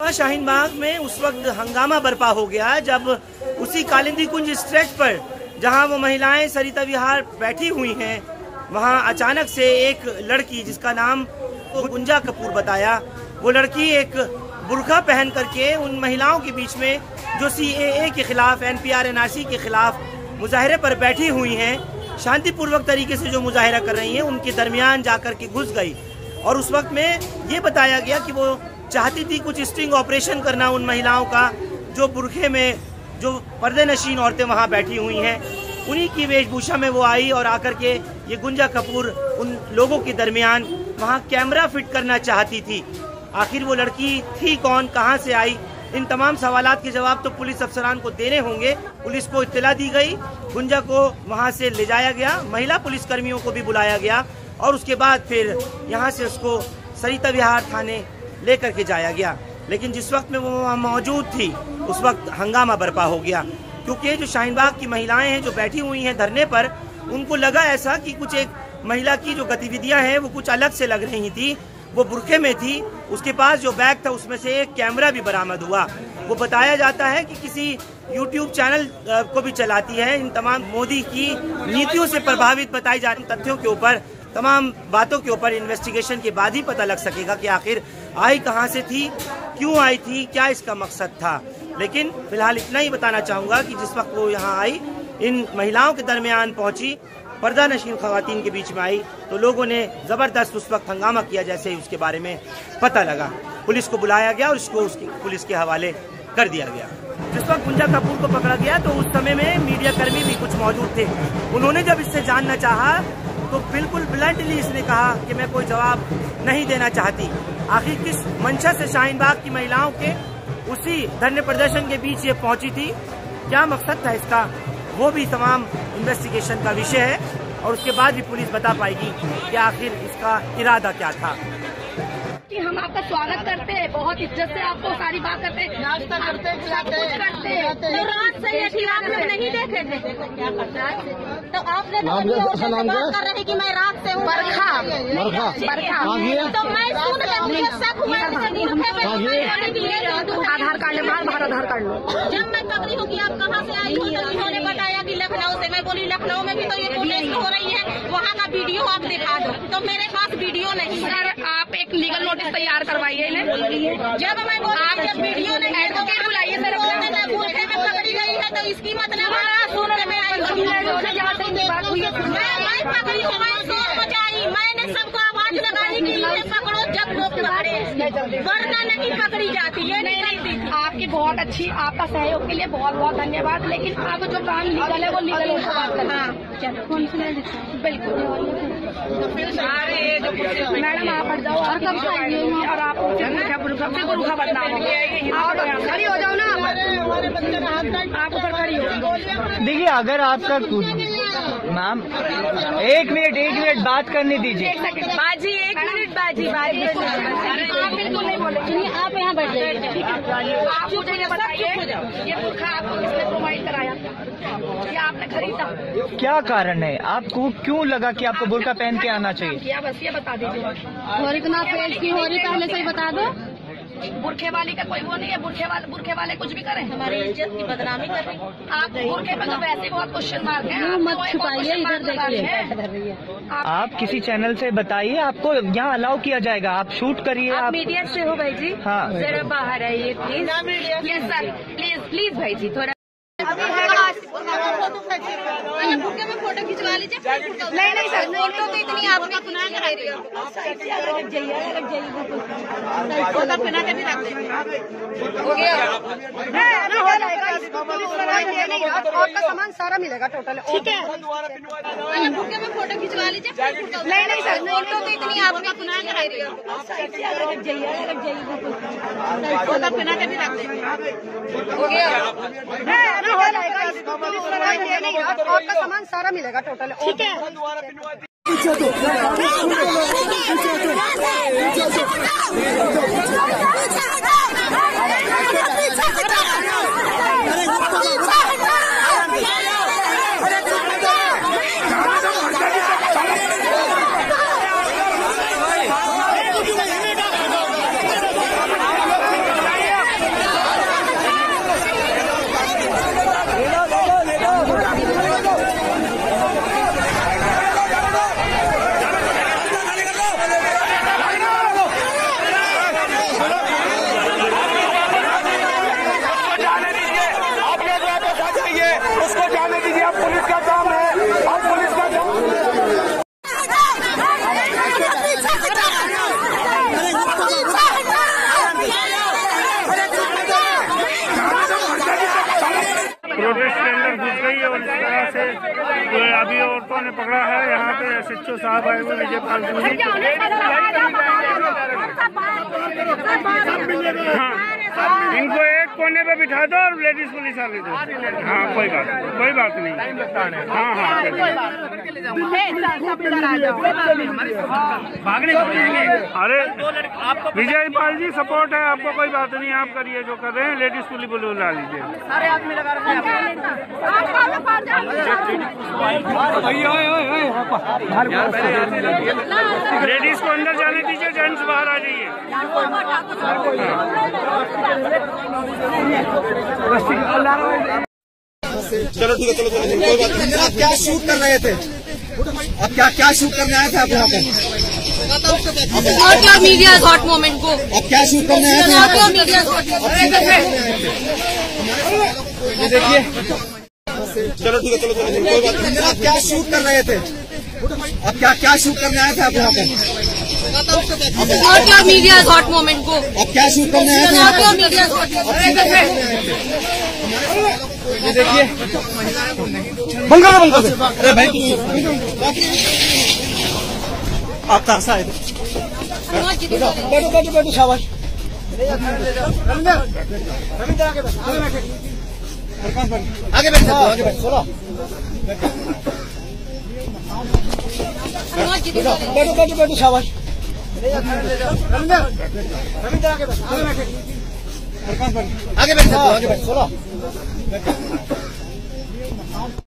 शाहीन बाग में उस वक्त हंगामा बर्पा हो गया जब उसी कालिंदी कुंज स्ट्रेच पर जहां वो महिलाएं सरिता विहार बैठी हुई हैं, वहां अचानक से एक लड़की जिसका नाम गुंजा कपूर बताया, वो लड़की एक बुर्का पहन करके उन महिलाओं के बीच में जो CAA के खिलाफ, NPR NRC के खिलाफ मुजाहरे पर बैठी हुई हैं, शांतिपूर्वक तरीके से जो मुजाहरा कर रही हैं, उनके दरमियान जाकर के घुस गई। और उस वक्त में ये बताया गया कि वो चाहती थी कुछ स्टिंग ऑपरेशन करना उन महिलाओं का जो बुरखे में, जो पर्दे नशीन औरतें वहाँ बैठी हुई हैं, उन्हीं की वेशभूषा में वो आई और आकर के ये गुंजा कपूर उन लोगों के दरमियान वहाँ कैमरा फिट करना चाहती थी। आखिर वो लड़की थी कौन, कहाँ से आई, इन तमाम सवालात के जवाब तो पुलिस अफसरान को देने होंगे। पुलिस को इत्तला दी गई, गुंजा को वहाँ से ले जाया गया, महिला पुलिस कर्मियों को भी बुलाया गया और उसके बाद फिर यहाँ से उसको सरिता विहार थाने लेकर के जाया गया। लेकिन जिस वक्त में वो वहाँ मौजूद थी उस वक्त हंगामा बर्पा हो गया, क्योंकि जो शाहीन बाग की महिलाएं हैं जो बैठी हुई हैं धरने पर, उनको लगा ऐसा कि कुछ एक महिला की जो गतिविधियां हैं वो कुछ अलग से लग रही थी। वो बुरखे में थी, उसके पास जो बैग था उसमें से एक कैमरा भी बरामद हुआ। वो बताया जाता है कि किसी YouTube चैनल को भी चलाती है। इन तमाम मोदी की नीतियों से प्रभावित बताई जा रही तथ्यों के ऊपर, तमाम बातों के ऊपर इन्वेस्टिगेशन के बाद ही पता लग सकेगा कि आखिर आई कहां से थी, क्यों आई थी, क्या इसका मकसद था। लेकिन फिलहाल इतना ही बताना चाहूंगा कि जिस वक्त वो यहाँ आई, इन महिलाओं के दरमियान पहुंची, पर्दा नशीन खवातीन के बीच में आई, तो लोगों ने जबरदस्त उस वक्त हंगामा किया जैसे ही उसके बारे में पता लगा। पुलिस को बुलाया गया और उसको उसकी पुलिस के हवाले कर दिया गया। जिस वक्त गुंजा कपूर को पकड़ा गया तो उस समय में मीडिया कर्मी भी कुछ मौजूद थे। उन्होंने जब इससे जानना चाहा तो बिल्कुल ब्लंटली इसने कहा कि मैं कोई जवाब नहीं देना चाहती। आखिर किस मंशा से शाहीन बाग की महिलाओं के उसी धरने प्रदर्शन के बीच ये पहुंची थी, क्या मकसद था इसका, वो भी तमाम इन्वेस्टिगेशन का विषय है और उसके बाद भी पुलिस बता पाएगी कि आखिर इसका इरादा क्या था। हम आपका स्वागत करते हैं, बहुत इज्जत से आपको सारी बात करते हैं, नाश्ता करते हैं, तो रात से ये आप लोग नहीं देखे थे, तो आपने कर रहे कि मैं रात से हूँ बरखा, तो मैं सुन के मुझे शक हुआ, आधार कार्ड बाहर आधार कार्ड लो। जब मैं पकड़ी हूँ कि आप कहाँ से आई हो तो उन्होंने बताया कि लखनऊ से। मैं बोली लखनऊ में भी तो ये प्रोटेस्ट हो रही है, वहाँ का वीडियो आप दिखा दो, तो मेरे पास वीडियो नहीं है। आप एक लीगल नोटिस तैयार करवाइए इन्हें। जब मैं आप जब वीडियो नहीं एडवोकेट बुलाइए, मेरे बुरखे में पकड़ी गई है तो इसकी मतलब सुनने में आई मैं पकड़ी हूँ, मैं शोर मचाई, मैंने सबको आवाज लगाने के लिए पकड़ो जब लोग पकड़े, वरना नहीं पकड़ी जाती, ये नहीं लगती थी। आपकी बहुत अच्छी, आपका सहयोग के लिए बहुत बहुत धन्यवाद। लेकिन आप जो काम लीगल है वो लीगल है, बिल्कुल। मैडम आप हट जाओ और कब और आप बुरखा बदनाम खड़ी हो जाओ ना, आप ऊपर खड़ी हो। देखिए अगर आपका मैम एक मिनट बात करने दीजिए। बाजी एक मिनट, बाजी आप बिल्कुल नहीं बोले, आप यहाँ बैठ जाइए। आप मुझे ये बताइए, ये बुरखा आपको किसने प्रोवाइड कराया या आपने खरीदा? क्या कारण है, आपको क्यों लगा कि आपको बुरखा पहन के आना चाहिए? बस ये बता दीजिए। और इतना पेज की हो रही, पहले से ही बता दो। बुरखे वाले का कोई वो नहीं है, बुरखे वाले कुछ भी करें, हमारी इज्जत की बदनामी कर रहे हैं। आप बुरखे पे तो वैसे बहुत क्वेश्चन मार्क है, मत छुपाइए, इधर देखिए। आप किसी चैनल से बताइए, आपको यहाँ अलाउ किया जाएगा, आप शूट करिए। आप मीडिया से हो भाई जी? हाँ, जरा बाहर आइए प्लीज। यस सर, प्लीज भाई जी थोड़ा बुरखे में फोटो खिंचवा लीजिए। नहीं सर, फोटो तो इतनी आपने गुनाह कराई रही हो, हो गया आपका सामान सारा मिलेगा टोटल, ठीक है। बुरखे में फोटो खिंचवा लीजिए। नहीं सर, फोटो तो इतनी आपने गुनाह कराई रही हो, हो गया आपका सामान सारा मिलेगा टोटल, ठीक है। से अभी औरतों ने पकड़ा है। यहाँ पे SHO साहब आए हुए विजयपाल सिंह। हाँ, इनको एक कोने पे बिठा दो और लेडीज पुलिस वाले दो। हाँ, कोई बात नहीं। हाँ, अरे विजयपाल जी सपोर्ट है आपको, कोई बात नहीं, आप करिए जो कर रहे हैं। लेडीज पुलिस बुला लीजिए। लेडीज को अंदर जाने दीजिए, जेंट्स बाहर आ जाइए। चलो ठीक है, चलो कोई बात नहीं। आप क्या शूट कर रहे थे? आप क्या शूट करने आए थे आप यहाँ पे? मीडिया हॉट मोमेंट को आप क्या शूट करने आए थे? मीडिया ये देखिए। चलो ठीक है, चलो कोई बात नहीं। आप क्या शूट कर रहे थे? आप क्या शूट करने आए थे आप यहाँ पे? मीडिया हॉट मोमेंट को आप क्या शूट करने आए थे? मीडिया ये देखिए। बंद कर। अरे भाई आप कहाँ से आए थे? बैठो शाबाश। आगे बैठ चलो। बैठो शाबाश। आगे बैठ चलो।